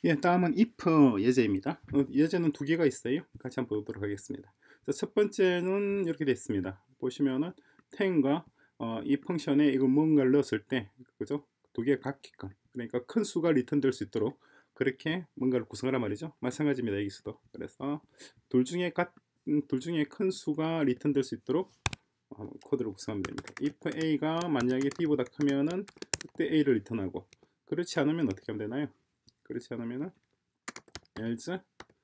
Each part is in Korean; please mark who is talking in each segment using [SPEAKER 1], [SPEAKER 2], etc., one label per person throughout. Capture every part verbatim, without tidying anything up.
[SPEAKER 1] 예, 다음은 if 예제입니다. 어, 예제는 두 개가 있어요. 같이 한번 보도록 하겠습니다. 자, 첫 번째는 이렇게 되어 있습니다. 보시면은 텐과 어, 이 펑션에 이거 뭔가를 넣었을 때, 그죠? 두 개가 같게끔, 그러니까 큰 수가 리턴될 수 있도록 그렇게 뭔가를 구성하란 말이죠. 마찬가지입니다. 여기서도. 그래서 둘 중에 같, 음, 둘 중에 큰 수가 리턴될 수 있도록 어, 코드를 구성하면 됩니다. if a가 만약에 b보다 크면은 그때 a를 리턴하고, 그렇지 않으면 어떻게 하면 되나요? 그렇지 않으면은 else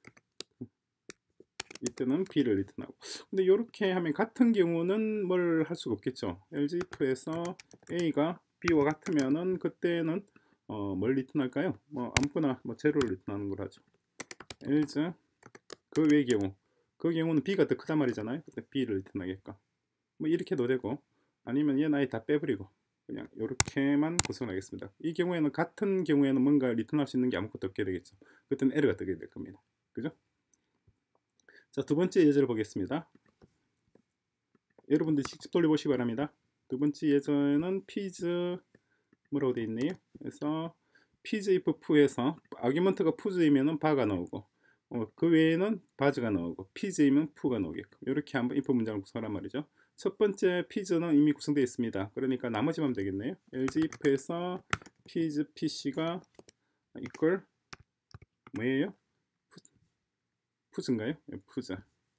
[SPEAKER 1] 이때는 b를 리턴하고. 근데 이렇게 하면 같은 경우는 뭘 할 수가 없겠죠. else if에서 a가 b와 같으면은 그때는 어, 뭘 리턴할까요? 뭐 아무거나 뭐 제로를 리턴하는 걸 하죠. else 그 외의 경우, 그 경우는 b가 더 크단 말이잖아요. 그때 b를 리턴하겠까. 뭐 이렇게도 되고, 아니면 얘 나이 다 빼버리고 그냥 이렇게만 구성하겠습니다. 이 경우에는 같은 경우에는 뭔가 리턴할 수 있는 게 아무것도 없게 되겠죠. 그때는 에러가 뜨게 될 겁니다. 그죠? 자, 두 번째 예제를 보겠습니다. 여러분들 직접 돌려보시기 바랍니다. 두 번째 예제는 피즈 뭐라고 되어 있네요. 그래서 피즈 if 푸에서 아규먼트가 푸즈이면은 바가 나오고, 어, 그 외에는 바즈가 나오고, 피즈이면 푸가 나오게끔 이렇게 한번 if 문장을 구성하란 말이죠. 첫 번째 피즈는 이미 구성되어 있습니다. 그러니까 나머지만 하면 되겠네요. else if에서 피즈 pc가 equal 뭐예요? 푸즈인가요? 푸즈.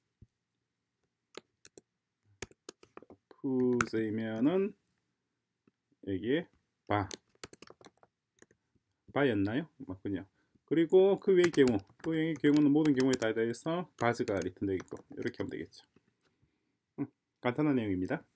[SPEAKER 1] 푸즈이면은 여기에 바 바였나요? 맞군요. 그리고 그 외의 경우, 그 외의 경우는 모든 경우에 다 대해서 바즈가 리턴되겠고 이렇게 하면 되겠죠. 음, 간단한 내용입니다.